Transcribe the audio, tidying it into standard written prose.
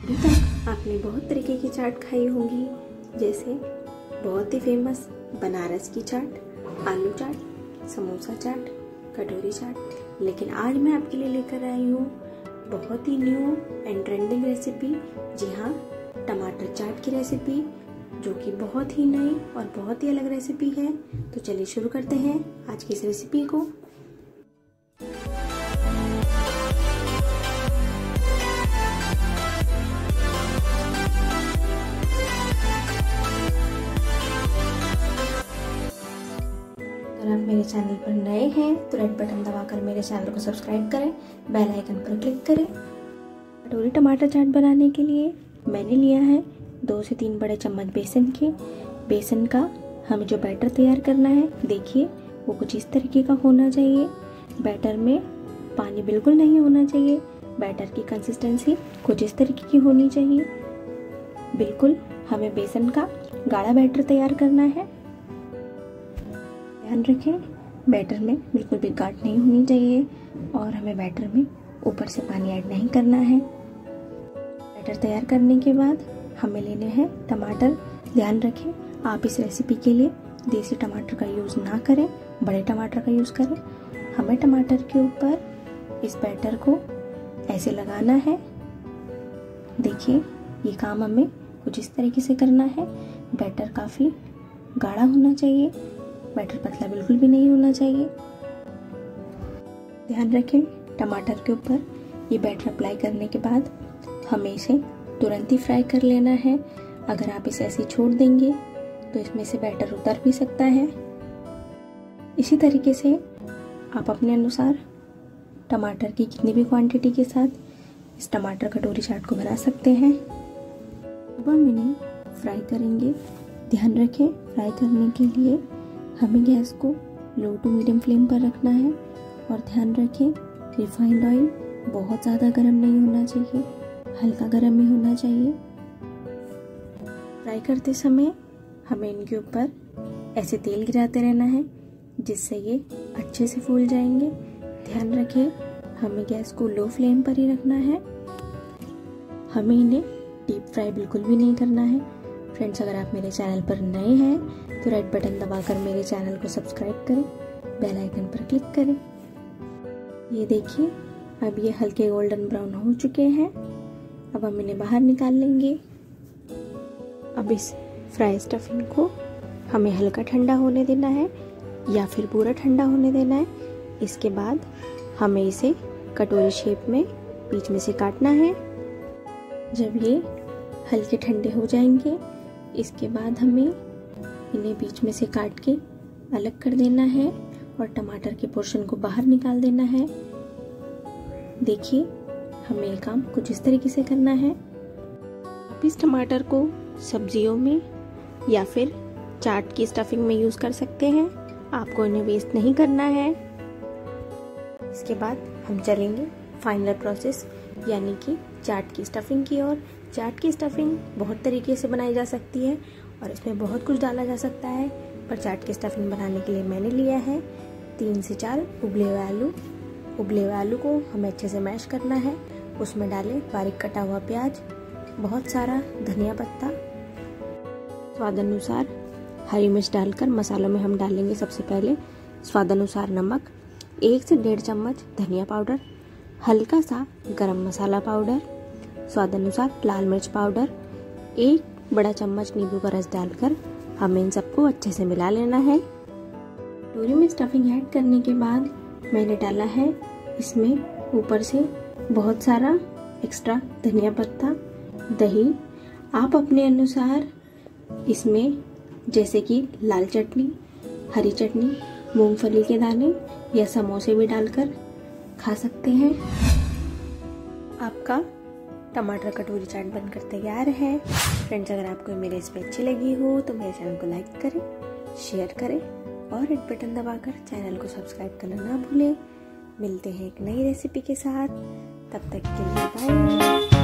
अभी तक आपने बहुत तरीके की चाट खाई होंगी, जैसे बहुत ही फेमस बनारस की चाट, आलू चाट, समोसा चाट, कटोरी चाट। लेकिन आज मैं आपके लिए लेकर आई हूँ बहुत ही न्यू एंड ट्रेंडिंग रेसिपी। जी हाँ, टमाटर चाट की रेसिपी, जो कि बहुत ही नई और बहुत ही अलग रेसिपी है। तो चलिए शुरू करते हैं आज की इस रेसिपी को। अगर आप मेरे चैनल पर नए हैं तो रेड बटन दबाकर मेरे चैनल को सब्सक्राइब करें, बेल आइकन पर क्लिक करें। कटोरी टमाटर चाट बनाने के लिए मैंने लिया है 2 से 3 बड़े चम्मच बेसन का हमें जो बैटर तैयार करना है, देखिए वो कुछ इस तरीके का होना चाहिए। बैटर में पानी बिल्कुल नहीं होना चाहिए। बैटर की कंसिस्टेंसी कुछ इस तरीके की होनी चाहिए। बिल्कुल हमें बेसन का गाढ़ा बैटर तैयार करना है। ध्यान रखें, बैटर में बिल्कुल भी गाढ़ नहीं होनी चाहिए और हमें बैटर में ऊपर से पानी ऐड नहीं करना है। बैटर तैयार करने के बाद हमें लेने हैं टमाटर। ध्यान रखें, आप इस रेसिपी के लिए देसी टमाटर का यूज़ ना करें, बड़े टमाटर का यूज़ करें। हमें टमाटर के ऊपर इस बैटर को ऐसे लगाना है। देखिए, ये काम हमें कुछ इस तरीके से करना है। बैटर काफ़ी गाढ़ा होना चाहिए, बैटर पतला बिल्कुल भी नहीं होना चाहिए। ध्यान रखें, टमाटर के ऊपर ये बैटर अप्लाई करने के बाद हमें इसे तुरंत ही फ्राई कर लेना है। अगर आप इसे ऐसे छोड़ देंगे तो इसमें से बैटर उतर भी सकता है। इसी तरीके से आप अपने अनुसार टमाटर की कितनी भी क्वांटिटी के साथ इस टमाटर कटोरी चाट को बना सकते हैं। अब हम इन्हें फ्राई करेंगे। ध्यान रखें, फ्राई करने के लिए हमें गैस को लो टू मीडियम फ्लेम पर रखना है। और ध्यान रखें, रिफाइंड ऑयल बहुत ज़्यादा गर्म नहीं होना चाहिए, हल्का गर्म ही होना चाहिए। फ्राई करते समय हमें इनके ऊपर ऐसे तेल गिराते रहना है, जिससे ये अच्छे से फूल जाएंगे। ध्यान रखें, हमें गैस को लो फ्लेम पर ही रखना है। हमें इन्हें डीप फ्राई बिल्कुल भी नहीं करना है। फ्रेंड्स, अगर आप मेरे चैनल पर नए हैं तो रेड बटन दबाकर मेरे चैनल को सब्सक्राइब करें, बेल आइकन पर क्लिक करें। ये देखिए, अब ये हल्के गोल्डन ब्राउन हो चुके हैं। अब हम इन्हें बाहर निकाल लेंगे। अब इस फ्राई स्टफिंग को हमें हल्का ठंडा होने देना है या फिर पूरा ठंडा होने देना है। इसके बाद हमें इसे कटोरी शेप में बीच में से काटना है। जब ये हल्के ठंडे हो जाएंगे, इसके बाद हमें इन्हें बीच में से काट के अलग कर देना है और टमाटर के पोर्शन को बाहर निकाल देना है। देखिए, हमें ये काम कुछ इस तरीके से करना है। आप इस टमाटर को सब्जियों में या फिर चाट की स्टफिंग में यूज़ कर सकते हैं। आपको इन्हें वेस्ट नहीं करना है। इसके बाद हम चलेंगे फाइनल प्रोसेस, यानी कि चाट की स्टफिंग की ओर। चाट की स्टफिंग बहुत तरीके से बनाई जा सकती है और इसमें बहुत कुछ डाला जा सकता है, पर चाट की स्टफिंग बनाने के लिए मैंने लिया है 3 से 4 उबले हुए आलू। उबले हुए आलू को हमें अच्छे से मैश करना है। उसमें डालें बारीक कटा हुआ प्याज, बहुत सारा धनिया पत्ता, स्वाद अनुसार हरी मिर्च डालकर मसालों में हम डालेंगे सबसे पहले स्वाद अनुसार नमक, 1 से 1.5 चम्मच धनिया पाउडर, हल्का सा गरम मसाला पाउडर, स्वाद अनुसार लाल मिर्च पाउडर, 1 बड़ा चम्मच नींबू का रस डालकर हमें इन सबको अच्छे से मिला लेना है। कटोरी में स्टफिंग ऐड करने के बाद मैंने डाला है इसमें ऊपर से बहुत सारा एक्स्ट्रा धनिया पत्ता, दही। आप अपने अनुसार इसमें जैसे कि लाल चटनी, हरी चटनी, मूंगफली के दाने या समोसे भी डालकर खा सकते हैं। आपका टमाटर कटोरी चाट बनकर तैयार है। फ्रेंड्स, अगर आपको मेरी रेसिपी अच्छी लगी हो तो मेरे चैनल को लाइक करें, शेयर करें और रेड बटन दबाकर चैनल को सब्सक्राइब करना ना भूलें। मिलते हैं एक नई रेसिपी के साथ, तब तक के लिए बाय।